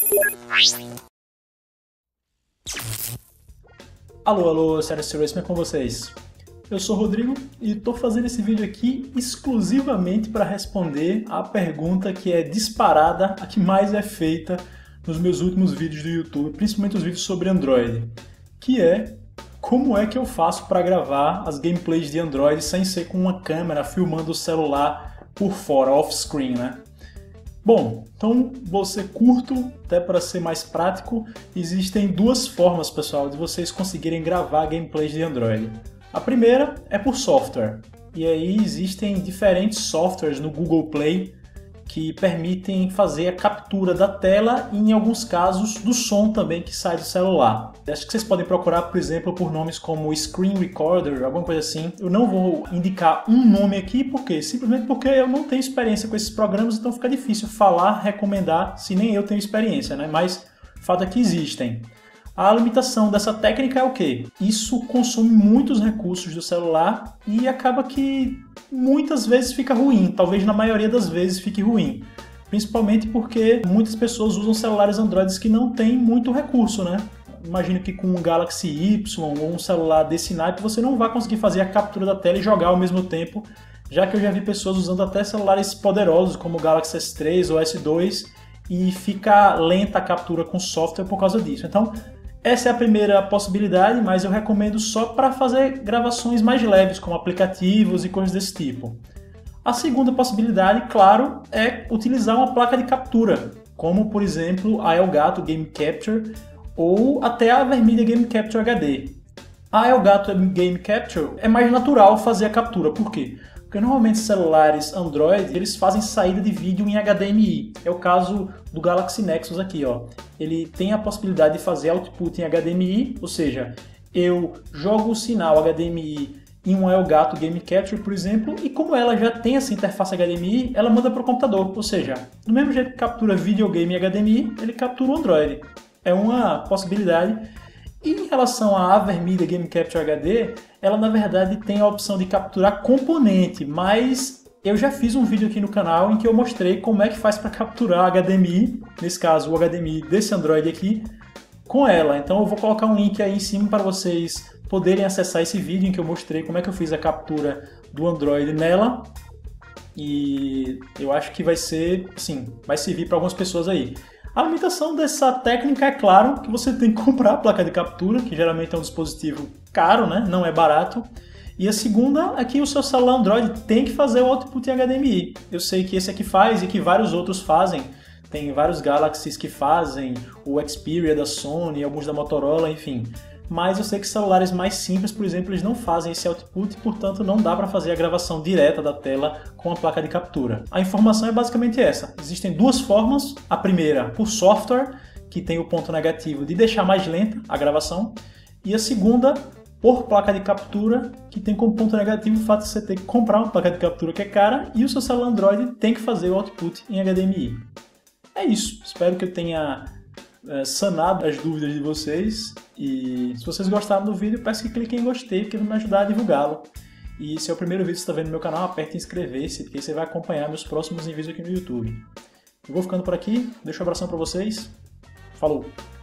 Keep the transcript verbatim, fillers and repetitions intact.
Alô, alô, Sério Raceman com vocês. Eu sou o Rodrigo e estou fazendo esse vídeo aqui exclusivamente para responder a pergunta que é disparada, a que mais é feita nos meus últimos vídeos do YouTube, principalmente os vídeos sobre Android, que é como é que eu faço para gravar as gameplays de Android sem ser com uma câmera filmando o celular por fora, off-screen, né? Bom, então vou ser curto, até para ser mais prático. Existem duas formas, pessoal, de vocês conseguirem gravar gameplays de Android. A primeira é por software, e aí existem diferentes softwares no Google Play que permitem fazer a captura da tela e, em alguns casos, do som também que sai do celular. Acho que vocês podem procurar, por exemplo, por nomes como Screen Recorder, alguma coisa assim. Eu não vou indicar um nome aqui, porque simplesmente porque eu não tenho experiência com esses programas, então fica difícil falar, recomendar, se nem eu tenho experiência, né? Mas o fato é que existem. A limitação dessa técnica é o quê? Isso consome muitos recursos do celular e acaba que muitas vezes fica ruim, talvez na maioria das vezes fique ruim. Principalmente porque muitas pessoas usam celulares Android que não têm muito recurso, né? Imagino que com um Galaxy Y ou um celular desse naipe você não vai conseguir fazer a captura da tela e jogar ao mesmo tempo, já que eu já vi pessoas usando até celulares poderosos como o Galaxy S três ou S dois e fica lenta a captura com software por causa disso. Então, essa é a primeira possibilidade, mas eu recomendo só para fazer gravações mais leves, como aplicativos e coisas desse tipo. A segunda possibilidade, claro, é utilizar uma placa de captura, como por exemplo a Elgato Game Capture ou até a Vermídia Game Capture H D. A Elgato Game Capture é mais natural fazer a captura, por quê? Porque normalmente celulares Android, eles fazem saída de vídeo em H D M I. É o caso do Galaxy Nexus aqui, ó. Ele tem a possibilidade de fazer output em H D M I, ou seja, eu jogo o sinal H D M I em um Elgato Game Capture, por exemplo, e como ela já tem essa interface H D M I, ela manda para o computador. Ou seja, do mesmo jeito que captura videogame em H D M I, ele captura o Android. É uma possibilidade. E em relação à Vermídia Game Capture H D, ela na verdade tem a opção de capturar componente, mas eu já fiz um vídeo aqui no canal em que eu mostrei como é que faz para capturar H D M I, nesse caso o H D M I desse Android aqui, com ela. Então eu vou colocar um link aí em cima para vocês poderem acessar esse vídeo em que eu mostrei como é que eu fiz a captura do Android nela. E eu acho que vai ser, sim, vai servir para algumas pessoas aí. A limitação dessa técnica é, claro, que você tem que comprar a placa de captura, que geralmente é um dispositivo caro, né? Não é barato. E a segunda é que o seu celular Android tem que fazer o output em H D M I. Eu sei que esse aqui faz e que vários outros fazem. Tem vários Galaxies que fazem, o Xperia da Sony, alguns da Motorola, enfim. Mas eu sei que celulares mais simples, por exemplo, eles não fazem esse output, portanto não dá para fazer a gravação direta da tela com a placa de captura. A informação é basicamente essa. Existem duas formas. A primeira, por software, que tem o ponto negativo de deixar mais lenta a gravação. E a segunda, por placa de captura, que tem como ponto negativo o fato de você ter que comprar uma placa de captura que é cara e o seu celular Android tem que fazer o output em H D M I. É isso. Espero que eu tenha é, sanado as dúvidas de vocês. E se vocês gostaram do vídeo, peço que cliquem em gostei, porque vai me ajudar a divulgá-lo. E se é o primeiro vídeo que você está vendo no meu canal, aperte em inscrever-se, porque você vai acompanhar meus próximos envios aqui no YouTube. Eu vou ficando por aqui, deixo um abração para vocês. Falou!